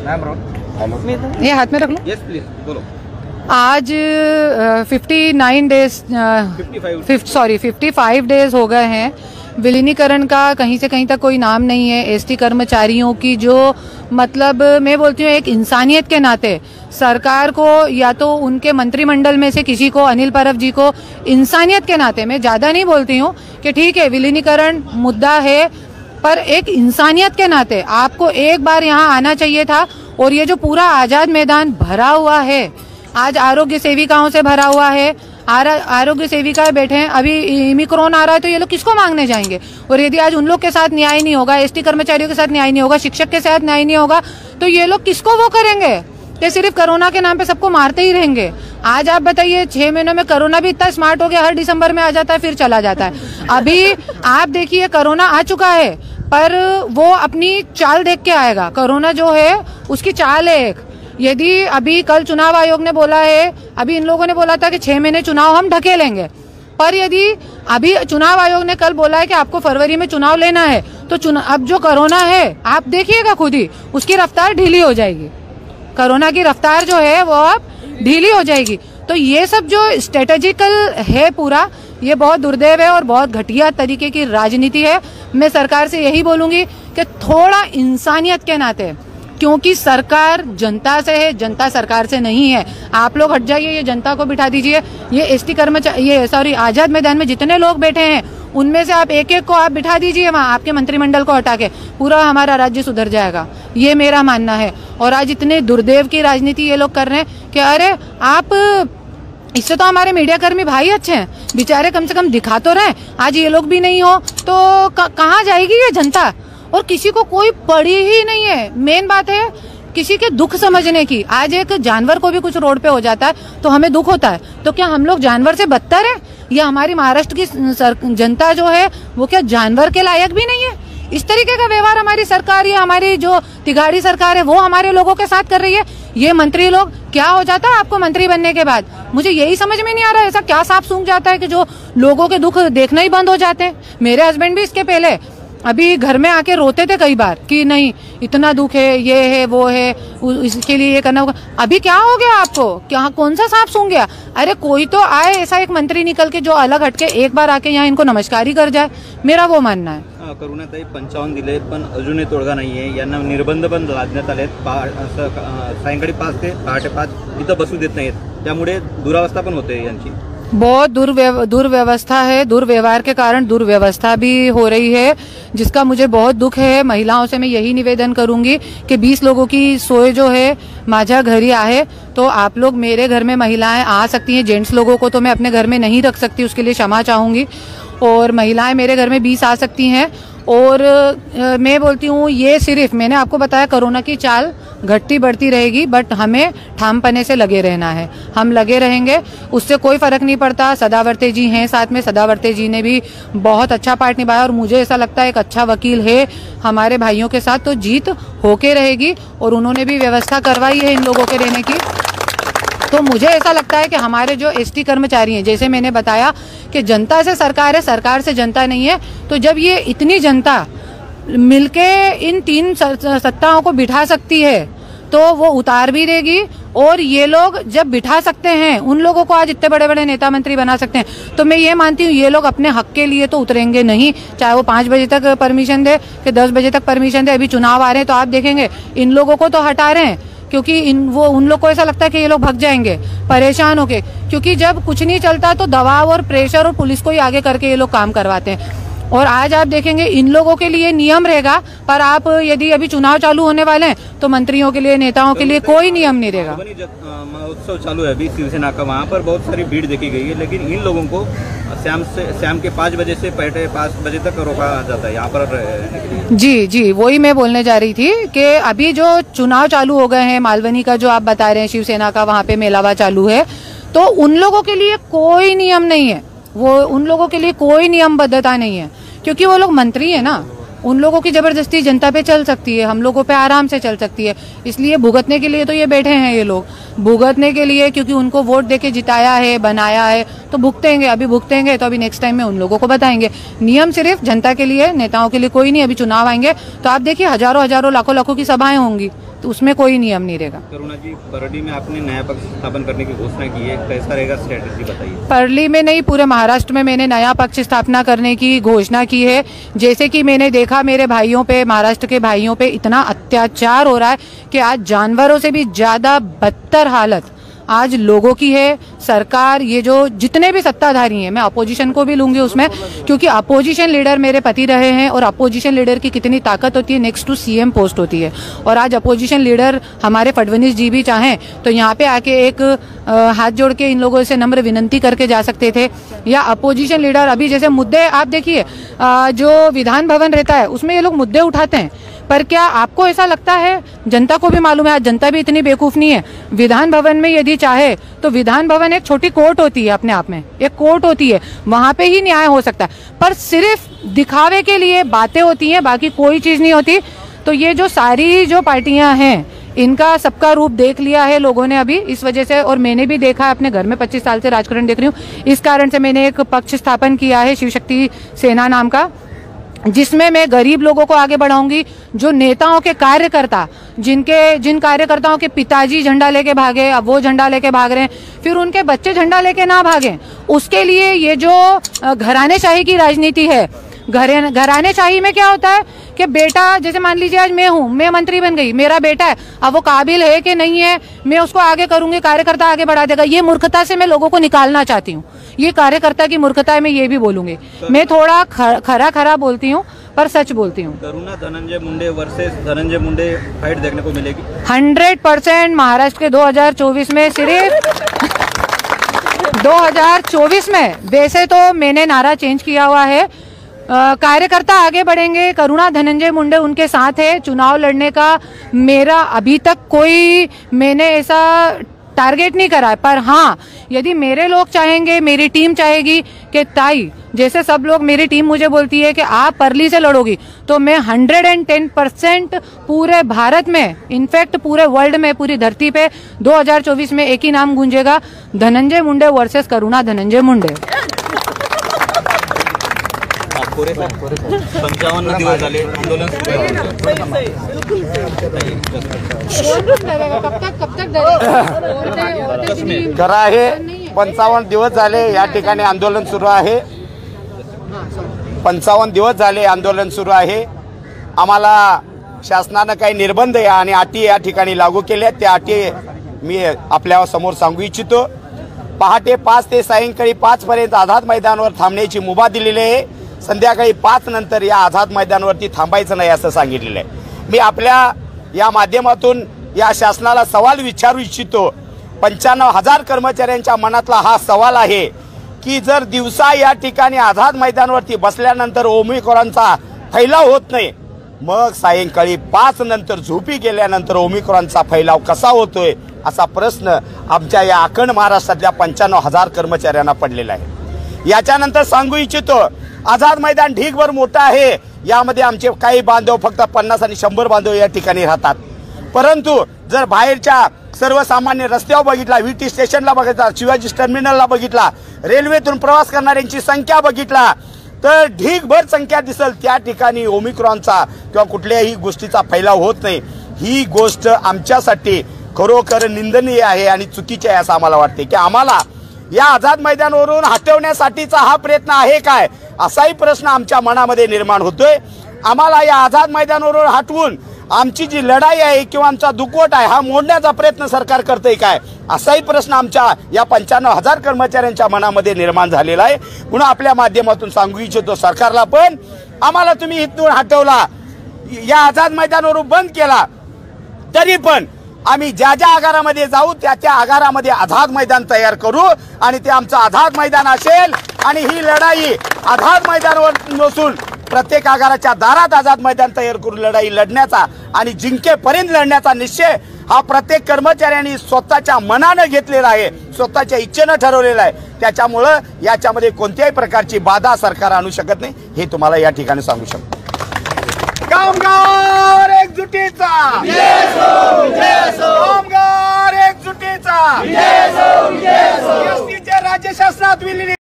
ये हाथ में रख लो। यस प्लीज बोलो। आज 55 डेज हो गए हैं विलीनीकरण का, कहीं से कहीं तक कोई नाम नहीं है। एसटी कर्मचारियों की जो मतलब मैं बोलती हूँ एक इंसानियत के नाते सरकार को या तो उनके मंत्रिमंडल में से किसी को, अनिल परब जी को, इंसानियत के नाते, मैं ज़्यादा नहीं बोलती हूँ कि ठीक है विलीनीकरण मुद्दा है, पर एक इंसानियत के नाते आपको एक बार यहाँ आना चाहिए था। और ये जो पूरा आज़ाद मैदान भरा हुआ है, आज आरोग्य सेविकाओं से भरा हुआ है, आरोग्य सेविकाएं बैठे हैं। अभी ओमिक्रॉन आ रहा है तो ये लोग किसको मांगने जाएंगे? और यदि आज उन लोग के साथ न्याय नहीं होगा, एसटी कर्मचारियों के साथ न्याय नहीं होगा, शिक्षक के साथ न्याय नहीं होगा, तो ये लोग किसको वो करेंगे? कि सिर्फ कोरोना के नाम पे सबको मारते ही रहेंगे। आज आप बताइए 6 महीनों में कोरोना भी इतना स्मार्ट हो गया, हर दिसंबर में आ जाता है फिर चला जाता है। अभी आप देखिए कोरोना आ चुका है पर वो अपनी चाल देख के आएगा। कोरोना जो है उसकी चाल है एक। यदि अभी कल चुनाव आयोग ने बोला है, अभी इन लोगों ने बोला था कि 6 महीने चुनाव हम ढकेलेंगे, पर यदि अभी चुनाव आयोग ने कल बोला है कि आपको फरवरी में चुनाव लेना है, तो अब जो कोरोना है आप देखिएगा खुद ही, उसकी रफ्तार ढीली हो जाएगी। कोरोना की रफ्तार जो है वो अब ढीली हो जाएगी। तो ये सब जो स्ट्रेटेजिकल है पूरा, ये बहुत दुर्दैव है और बहुत घटिया तरीके की राजनीति है। मैं सरकार से यही बोलूंगी कि थोड़ा इंसानियत के नाते, क्योंकि सरकार जनता से है, जनता सरकार से नहीं है। आप लोग हट जाइए, ये जनता को बिठा दीजिए। ये एसटी कर्मचारी आजाद मैदान में जितने लोग बैठे हैं उनमें से आप एक एक को आप बिठा दीजिए वहाँ, आपके मंत्रिमंडल को हटा के, पूरा हमारा राज्य सुधर जाएगा। ये मेरा मानना है। और आज इतने दुर्देव की राजनीति ये लोग कर रहे हैं कि अरे आप, इससे तो हमारे मीडिया कर्मी भाई अच्छे हैं, बेचारे कम से कम दिखा तो रहे। आज ये लोग भी नहीं हो तो कहाँ जाएगी ये जनता? और किसी को कोई पड़ी ही नहीं है। मेन बात है किसी के दुख समझने की। आज एक जानवर को भी कुछ रोड पे हो जाता है तो हमें दुख होता है, तो क्या हम लोग जानवर से बदतर है? या हमारी महाराष्ट्र की जनता जो है वो क्या जानवर के लायक भी नहीं है? इस तरीके का व्यवहार हमारी सरकार या हमारी जो तिगाड़ी सरकार है वो हमारे लोगों के साथ कर रही है। ये मंत्री लोग, क्या हो जाता है आपको मंत्री बनने के बाद? मुझे यही समझ में नहीं आ रहा है, ऐसा क्या सांप सूंघ जाता है कि जो लोगों के दुख देखना ही बंद हो जाते हैं। मेरे हस्बैंड भी इसके पहले अभी घर में आके रोते थे कई बार कि नहीं इतना दुख है, ये है, वो है, इसके लिए ये करना होगा। अभी क्या हो गया आपको? क्या कौन सा सांप सूंघ गया? अरे कोई तो आए ऐसा एक मंत्री निकल के जो अलग हटके एक बार आके यहाँ इनको नमस्कार ही कर जाए, मेरा वो मानना है। करुणाताई 55 दिले पण अजूनही तोडगा नाहीये, यांना निर्बंध पण लादण्यात आले, सायंकाळी 5 ते पहाटे 5 इथं बसू देत नाहीत, त्यामुळे दुरावस्था पण होते यांची। बहुत दुर्व्यवस्था है, दुर्व्यवहार के कारण दुर्व्यवस्था भी हो रही है, जिसका मुझे बहुत दुख है। महिलाओं से मैं यही निवेदन करूंगी कि 20 लोगों की सोय जो है माझ्या घरी आहे, तो आप लोग मेरे घर में महिलाएं आ सकती हैं। जेंट्स लोगों को तो मैं अपने घर में नहीं रख सकती, उसके लिए क्षमा चाहूंगी, और महिलाएं मेरे घर में 20 आ सकती हैं। और मैं बोलती हूँ ये सिर्फ, मैंने आपको बताया कोरोना की चाल घटती बढ़ती रहेगी, बट हमें ठामपने से लगे रहना है। हम लगे रहेंगे, उससे कोई फर्क नहीं पड़ता। सदावर्ते जी हैं साथ में, सदावर्ते जी ने भी बहुत अच्छा पार्ट निभाया और मुझे ऐसा लगता है एक अच्छा वकील है हमारे भाइयों के साथ, तो जीत होके रहेगी। और उन्होंने भी व्यवस्था करवाई है इन लोगों के रहने की। तो मुझे ऐसा लगता है कि हमारे जो एसटी कर्मचारी हैं, जैसे मैंने बताया कि जनता से सरकार है, सरकार से जनता नहीं है, तो जब ये इतनी जनता मिलके इन 3 सत्ताओं को बिठा सकती है तो वो उतार भी देगी। और ये लोग जब बिठा सकते हैं, उन लोगों को आज इतने बड़े बड़े नेता मंत्री बना सकते हैं, तो मैं ये मानती हूँ ये लोग अपने हक के लिए तो उतरेंगे नहीं, चाहे वो 5 बजे तक परमिशन दे कि 10 बजे तक परमिशन दे। अभी चुनाव आ रहे हैं तो आप देखेंगे इन लोगों को तो हटा रहे हैं, क्योंकि उन लोग को ऐसा लगता है कि ये लोग भाग जाएंगे परेशान होके, क्योंकि जब कुछ नहीं चलता तो दबाव और प्रेशर और पुलिस को ही आगे करके ये लोग काम करवाते हैं। और आज आप देखेंगे इन लोगों के लिए नियम रहेगा, पर आप यदि अभी चुनाव चालू होने वाले हैं तो मंत्रियों के लिए, नेताओं के लिए कोई नियम नहीं रहेगा। महोत्सव चालू है अभी शिवसेना का, वहाँ पर बहुत सारी भीड़ देखी गई है, लेकिन इन लोगों को शाम के 5 बजे से पहले 5 बजे तक रोका जाता है यहाँ पर। जी, वही मैं बोलने जा रही थी कि अभी जो चुनाव चालू हो गए हैं, मालवनी का जो आप बता रहे हैं शिवसेना का, वहाँ पे मेलावा चालू है, तो उन लोगों के लिए कोई नियम नहीं है, वो उन लोगों के लिए कोई नियमबद्धता नहीं है, क्योंकि वो लोग मंत्री है ना। उन लोगों की जबरदस्ती जनता पे चल सकती है, हम लोगों पे आराम से चल सकती है। इसलिए भुगतने के लिए तो ये बैठे हैं, ये लोग भुगतने के लिए, क्योंकि उनको वोट देके जिताया है, बनाया है, तो भुगतेंगे। अभी भुगतेंगे तो अभी नेक्स्ट टाइम में उन लोगों को बताएंगे। नियम सिर्फ जनता के लिए, नेताओं के लिए कोई नहीं। अभी चुनाव आएंगे तो आप देखिए हजारों लाखों की सभाएं होंगी, तो उसमें कोई नियम नहीं रहेगा। करुणा जी, परली में आपने नया पक्ष स्थापन करने की घोषणा की है, कैसा रहेगा स्ट्रेटेजी बताइए। परली में नहीं, पूरे महाराष्ट्र में मैंने नया पक्ष स्थापना करने की घोषणा की है। जैसे कि मैंने देखा मेरे भाइयों पे, महाराष्ट्र के भाइयों पे इतना अत्याचार हो रहा है कि आज जानवरों से भी ज्यादा बदतर हालत आज लोगों की है। सरकार, ये जो जितने भी सत्ताधारी हैं, मैं अपोजिशन को भी लूंगी उसमें, क्योंकि अपोजिशन लीडर मेरे पति रहे हैं और अपोजिशन लीडर की कितनी ताकत होती है, नेक्स्ट टू सीएम पोस्ट होती है। और आज अपोजिशन लीडर हमारे फडणवीस जी भी चाहें तो यहाँ पे आके एक हाथ जोड़ के इन लोगों से नम्र विनंती करके जा सकते थे। या अपोजिशन लीडर अभी जैसे मुद्दे आप देखिए, जो विधान भवन रहता है उसमें ये लोग मुद्दे उठाते हैं, पर क्या आपको ऐसा लगता है, जनता को भी मालूम है, आज जनता भी इतनी बेवकूफ नहीं है, विधान भवन में यदि चाहे तो विधान भवन एक छोटी कोर्ट होती है, अपने आप में एक कोर्ट होती है, वहां पे ही न्याय हो सकता है, पर सिर्फ दिखावे के लिए बातें होती हैं, बाकी कोई चीज नहीं होती। तो ये जो सारी जो पार्टियां हैं, इनका सबका रूप देख लिया है लोगों ने अभी, इस वजह से, और मैंने भी देखा है अपने घर में, 25 साल से राजकारण देख रही हूँ, इस कारण से मैंने एक पक्ष स्थापन किया है, शिव शक्ति सेना नाम का, जिसमें मैं गरीब लोगों को आगे बढ़ाऊंगी। जो नेताओं के कार्यकर्ता, जिन कार्यकर्ताओं के पिताजी झंडा लेके भागे, अब वो झंडा लेके भाग रहे हैं, फिर उनके बच्चे झंडा लेके ना भागें, उसके लिए ये जो घरानेशाही की राजनीति है, घरानेशाही में क्या होता है कि बेटा, जैसे मान लीजिए आज मैं मंत्री बन गई, मेरा बेटा है, अब वो काबिल है कि नहीं है, मैं उसको आगे करूंगी, कार्यकर्ता आगे बढ़ा देगा। ये मूर्खता से मैं लोगों को निकालना चाहती हूँ, ये कार्यकर्ता की मूर्खता है, मैं ये भी बोलूंगी। मैं थोड़ा खरा बोलती हूँ पर सच बोलती हूँ। करुणा धनंजय मुंडे वर्सेस धनंजय मुंडे फाइट देखने को मिलेगी 100% महाराष्ट्र के 2024 में। सिर्फ 2024 में, वैसे तो मैंने नारा चेंज किया हुआ है, कार्यकर्ता आगे बढ़ेंगे, करुणा धनंजय मुंडे उनके साथ है। चुनाव लड़ने का मेरा अभी तक कोई, मैंने ऐसा टारगेट नहीं करा है, पर हाँ, यदि मेरे लोग चाहेंगे, मेरी टीम चाहेगी कि ताई, जैसे सब लोग, मेरी टीम मुझे बोलती है कि आप परली से लड़ोगी, तो मैं 110% पूरे भारत में, इनफैक्ट पूरे वर्ल्ड में, पूरी धरती पे 2024 में एक ही नाम गूंजेगा, धनंजय मुंडे वर्सेस करुणा धनंजय मुंडे। 55 दिवस झाले आंदोलन खरं आहे, 55 दिवस झाले या ठिकाणी आंदोलन सुरू आहे, 55 दिवस झाले आंदोलन सुरू आहे। आम्हाला शासनानं काही निर्बंध आणि अटी या ठिकाणी लागू केल्या, त्या अटी मी आपल्या समोर सांगू इच्छितो। पहाटे 5 ते सायंकाळी 5 पर्यंत आझाद मैदानावर थांबण्याची मुभा दिलेली आहे। संध्याकाळी 5 नंतर या आझाद मैदानावरती थांबायचं नाही असं सांगितलेलं आहे। मी आपल्या या माध्यमातून या शासनाला सवाल विचारू इच्छितो। 95,000 कर्मचाऱ्यांच्या मनातला हा सवाल आहे की जर दिवसा या ठिकाणी आझाद मैदानावरती बसल्यानंतर ओमिक्रॉनचा फैलाव होत नाही, मग सायंकाळी 5 नंतर झोपी गेल्यानंतर ओमिक्रॉनचा फैलाव कसा होतोय, असा प्रश्न आमच्या या अखंड महाराष्ट्रातल्या 95,000 कर्मचाऱ्यांना पडलेला आहे। याच्यानंतर सांगू इच्छितो, आझाद मैदान ढीगभर मोठं आहे, यामध्ये आमचे काही बांधव फक्त 50 आणि 100 बांधव या ठिकाणी राहतात। परंतु जर बाहेरच्या सर्वसामान्य रस्त्यावर बघितला, व्हीटी स्टेशनला बघितला, शिवाजी टर्मिनलला बघितला, रेल्वेतून प्रवास करणाऱ्यांची संख्या बघितला, तर ढीगभर संख्या दिसेल, त्या ठिकाणी ओमिक्रॉनचा किंवा कुठल्याही गोष्टीचा फैलाव होत नाही। ही गोष्ट आमच्यासाठी खरोखर निंदनीय आहे आणि चुकीची आहे असं आम्हाला वाटते की आम्हाला या आझाद मैदानावरून हटवण्यासाठीचा हा प्रयत्न आहे काय, असाही प्रश्न आमच्या मनामध्ये निर्माण होतोय। आम्हाला या आझाद मैदानावरून हटवून आमची जी लढाई आहे किंवा आमचा दुखवट आहे हा मोडण्याचा प्रयत्न सरकार करतंय काय, असाही प्रश्न आमच्या या 95,000 कर्मचाऱ्यांच्या मनामध्ये निर्माण झालेला आहे। म्हणून आपल्या माध्यमातून सांगू इच्छितो सरकारला पण, आम्हाला तुम्ही इथून हटवला, या आझाद मैदानावरून बंद केला, तरी पण आम्ही ज्या ज्या आगारामध्ये जाऊ त्या त्या आगारामध्ये आझाद मैदान तयार करू आणि ते आमचं आझाद मैदान असेल। आणि ही लढाई आझाद मैदानावर नसून प्रत्येक आगाराच्या दारात आझाद मैदान तयार करून लढाई लढण्याचा आणि जिंकेपर्यंत लढण्याचा निश्चय हा प्रत्येक कर्मचाऱ्यांनी स्वतःच्या मनाने घेतलेला आहे, स्वतःच्या इच्छेने ठरवलेला आहे। त्याच्यामुळे याच्यामध्ये कोणत्याही प्रकारची बाधा सरकार आणू शकत नाही, हे तुम्हाला या ठिकाणी सांगू शकतो। कामगार एकजुटीचा, कामगार एकजुटीचा, एसटीच्या राज्य शासनात विलीन